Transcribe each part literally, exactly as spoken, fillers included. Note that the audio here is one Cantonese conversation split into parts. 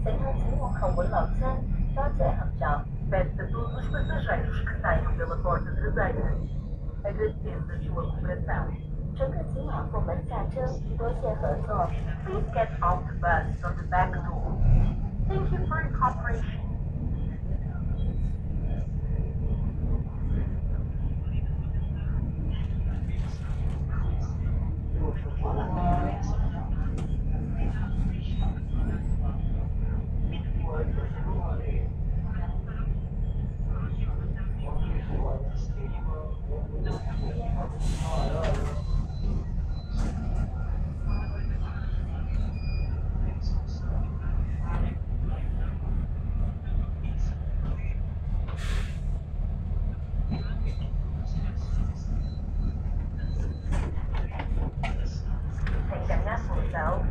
乘客請往後門留車，多謝合作。 Peço a todos os passageiros que saiam pela porta traseira. Agradecemos a sua cooperação. 乘客请往后门下车，多谢合作。 Please get off the bus from the back door. Thank you for your cooperation. 請緊握扶手。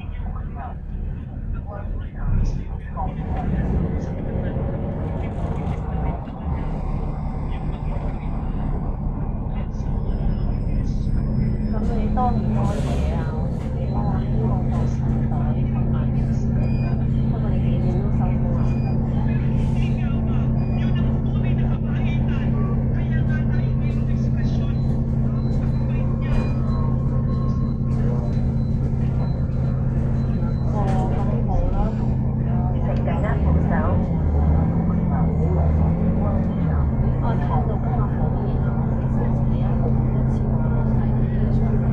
咁你多唔多嘢啊？你幫我希望放茶袋同埋，不過你幾點都收工啊？哦，咁好啦。 請緊握扶手。 我聽到今日好熱啊！我哋星期一號一次過落晒啲出嚟。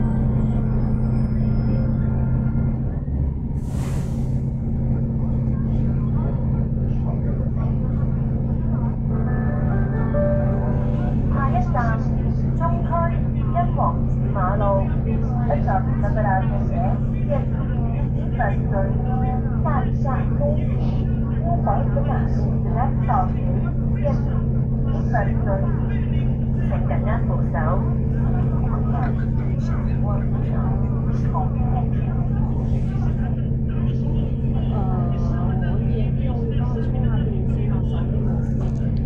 下一站中區欣皇寺馬路，一站十個大眾者，電梯粉水，下一站公園，烏白的馬路，next stop is 電梯粉水，請緊握扶手。 誒，可以，我會幫佢充下電先，我手機冇電。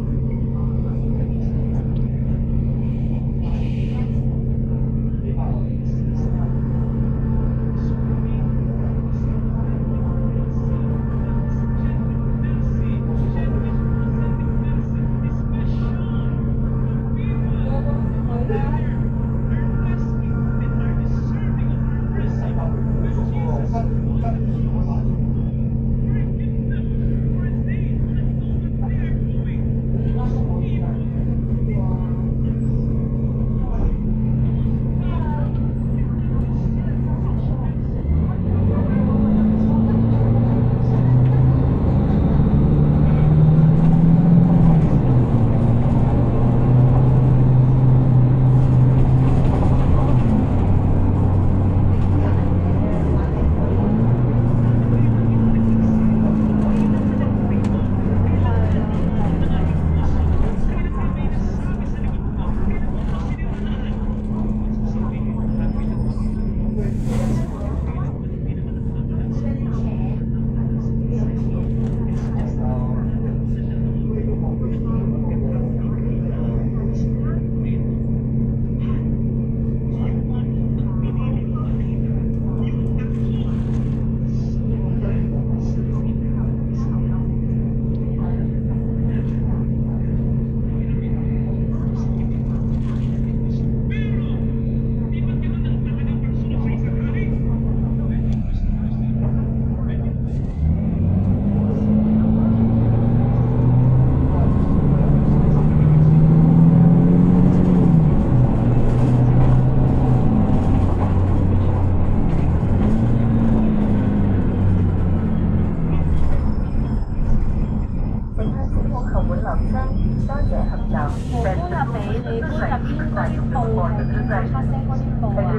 我搬入俾你，搬入邊嗰啲布係黑色嗰啲布啊。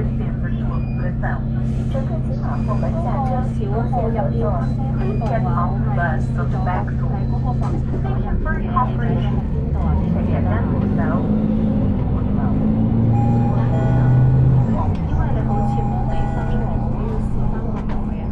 乘客請往後門下車， 小號入邊黑色嗰度啊，我係唔知道係嗰個房車入邊嘅，你睇到係邊度啊？邊度咧？因為你好似冇俾新喎，我要試翻個袋啊。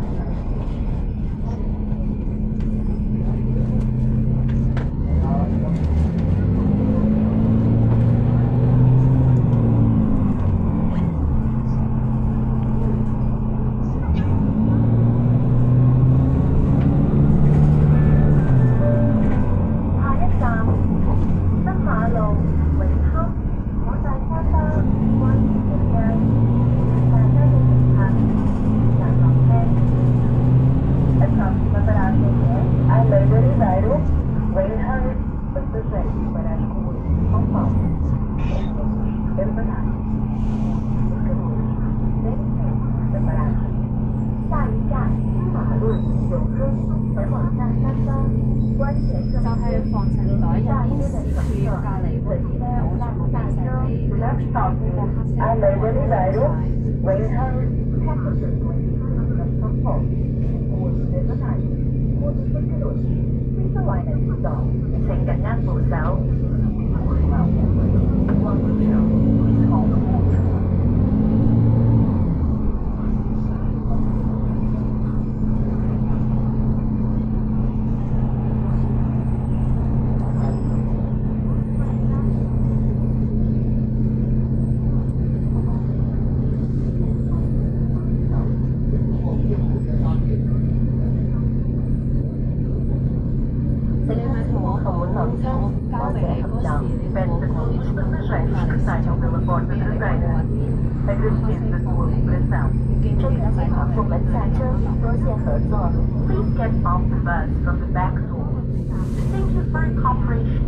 本网站三方关前就係防塵袋入邊下貼隔離嗰啲咧，我全部俾晒你。嗰個黑色嗰個 I made any value. 係 Wait, hurry. Package transport. 我覺得係，我哋分開路線，非常為你知道，請緊握扶手。Please get off the bus from the back door. Thank you for your cooperation.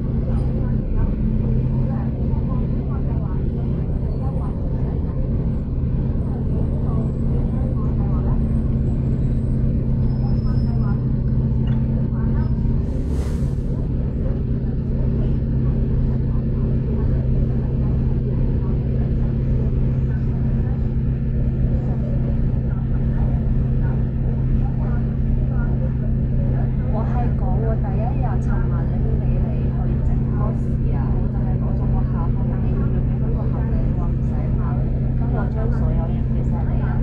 我係講我第一日尋晚拎俾你去整 course 啊，我就係攞咗個客號，但你要唔要俾翻個客你？你話唔使客，咁我將所有嘢俾晒你啊。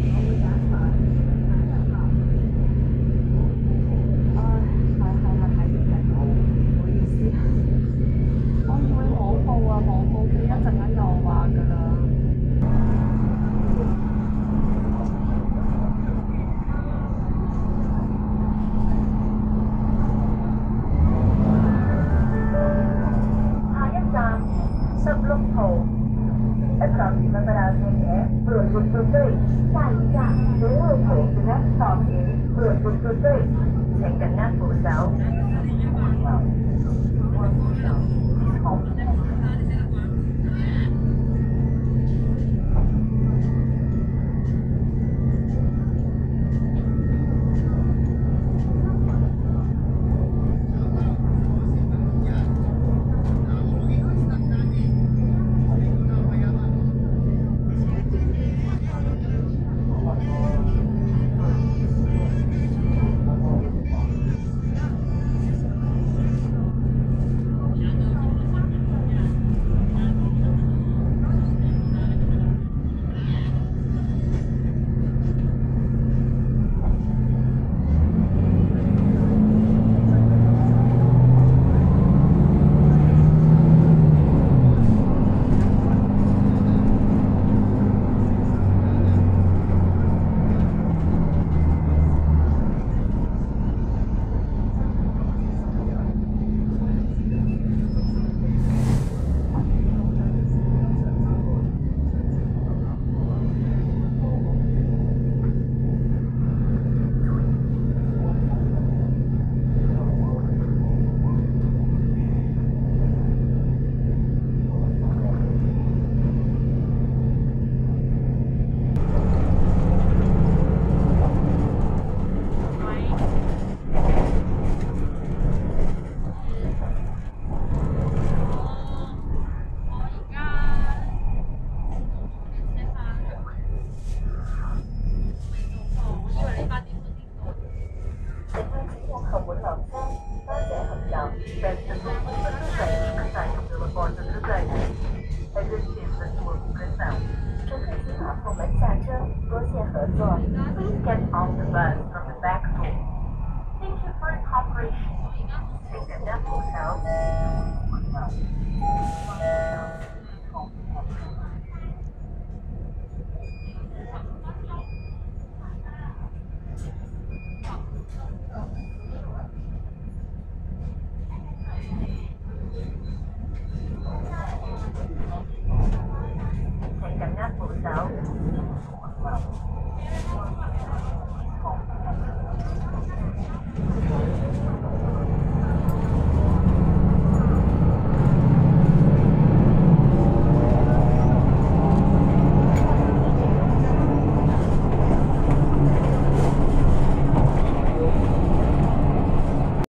唉，係係係係係冇，唔好意思啊。我唔會冇報啊，冇報佢一陣間又話㗎啦。 下一站十六號 Approximate Avenue 輪活到堆，下一站十六號 Next Stop 輪活到堆，請緊握扶手。Please get off the bus from the back door. Thank you for your cooperation. 請緊握扶手。